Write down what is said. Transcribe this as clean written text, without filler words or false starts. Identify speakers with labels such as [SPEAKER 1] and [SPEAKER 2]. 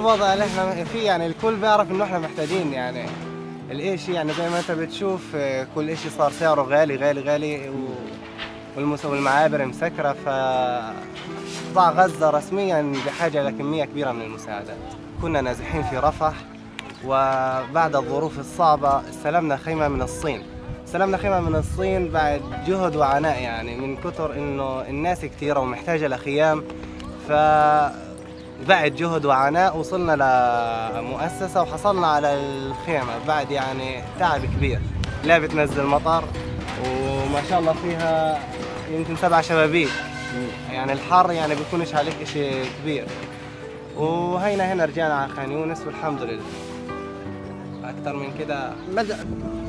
[SPEAKER 1] الوضع اللي احنا فيه يعني الكل بيعرف انه احنا محتاجين يعني الاشي، يعني زي ما انت بتشوف كل اشي صار سعره غالي غالي غالي والمعابر مسكرة. قطاع غزة رسميا بحاجة لكمية كبيرة من المساعدات. كنا نازحين في رفح، وبعد الظروف الصعبة استلمنا خيمة من الصين. بعد جهد وعناء، يعني من كتر انه الناس كثيرة ومحتاجة لخيام، فبعد جهد وعناء وصلنا لمؤسسة وحصلنا على الخيمة بعد يعني تعب كبير. لا بتنزل مطر، وما شاء الله فيها يمكن 7 شبابيك، يعني الحر يعني بيكونش عليك اشي كبير. وهينا هنا رجعنا على خان يونس والحمد لله. أكثر من كده